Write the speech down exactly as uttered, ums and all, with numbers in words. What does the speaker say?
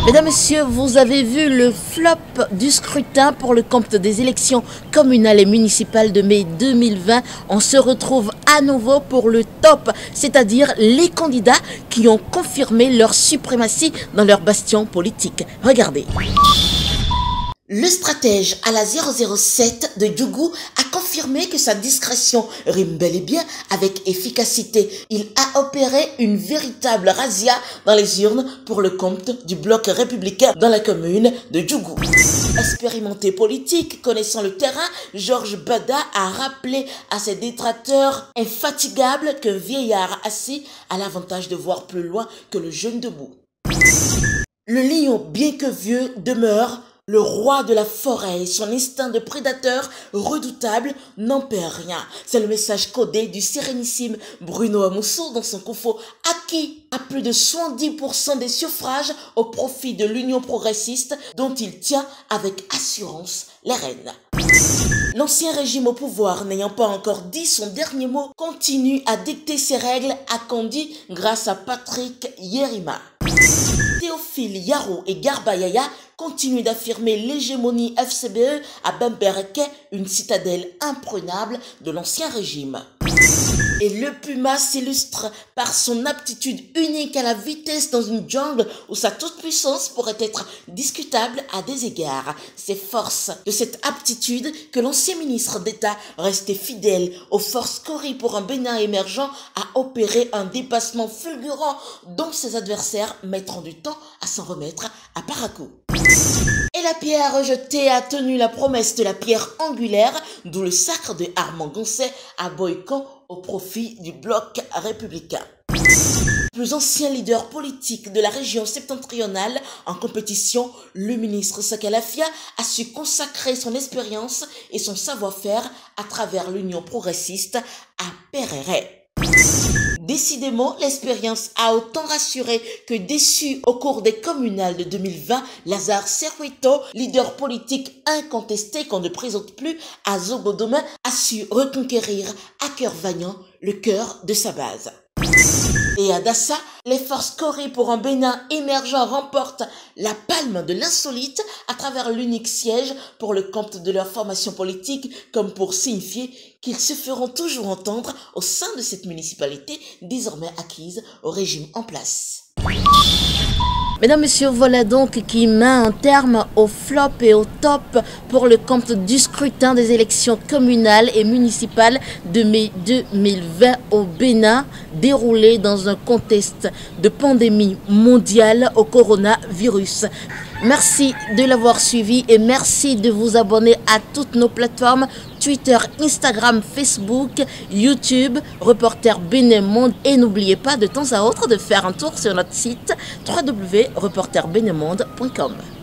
Mesdames, Messieurs, vous avez vu le flop du scrutin pour le compte des élections communales et municipales de mai deux mille vingt. On se retrouve à nouveau pour le top, c'est-à-dire les candidats qui ont confirmé leur suprématie dans leur bastion politique. Regardez. Le stratège à la zéro zéro sept de Djougou a confirmé que sa discrétion rime bel et bien avec efficacité. Il a opéré une véritable razzia dans les urnes pour le compte du bloc républicain dans la commune de Djougou. Expérimenté politique, connaissant le terrain, Georges Bada a rappelé à ses détracteurs infatigables qu'un vieillard assis a l'avantage de voir plus loin que le jeune debout. Le lion, bien que vieux, demeure le roi de la forêt et son instinct de prédateur redoutable n'en perd rien. C'est le message codé du sérénissime Bruno Amousseau dans son Kofo, acquis à plus de soixante-dix pour cent des suffrages au profit de l'Union progressiste dont il tient avec assurance les rênes. L'ancien régime au pouvoir, n'ayant pas encore dit son dernier mot, continue à dicter ses règles à Kandi grâce à Patrick Yerima. Théophile Yaro et Garba Yaya continuent d'affirmer l'hégémonie F C B E à Bamberke, une citadelle imprenable de l'ancien régime. Et le Puma s'illustre par son aptitude unique à la vitesse dans une jungle où sa toute-puissance pourrait être discutable à des égards. C'est force de cette aptitude que l'ancien ministre d'État, resté fidèle aux forces Cori pour un Bénin émergent, a opéré un dépassement fulgurant dont ses adversaires mettront du temps à s'en remettre à Parakou. Et la pierre rejetée a tenu la promesse de la pierre angulaire, d'où le sacre de Armand Goncet à Boycon au profit du bloc républicain. Plus ancien leader politique de la région septentrionale en compétition, le ministre Sakalafia a su consacrer son expérience et son savoir-faire à travers l'Union progressiste à Pereret. Décidément, l'expérience a autant rassuré que déçu au cours des communales de deux mille vingt. Lazare Serruito, leader politique incontesté qu'on ne présente plus à Zogodoma, a su reconquérir à cœur vaillant le cœur de sa base. Et à Dassa, les forces Cori pour un Bénin émergent remportent la palme de l'insolite à travers l'unique siège pour le compte de leur formation politique, comme pour signifier qu'ils se feront toujours entendre au sein de cette municipalité désormais acquise au régime en place. Mesdames, Messieurs, voilà donc qui met un terme au flop et au top pour le compte du scrutin des élections communales et municipales de mai deux mille vingt au Bénin, déroulé dans un contexte de pandémie mondiale au coronavirus. Merci de l'avoir suivi et merci de vous abonner à toutes nos plateformes Twitter, Instagram, Facebook, YouTube, Reporter Bénin Monde. Et n'oubliez pas de temps à autre de faire un tour sur notre site w w w point reporter bénin monde point com.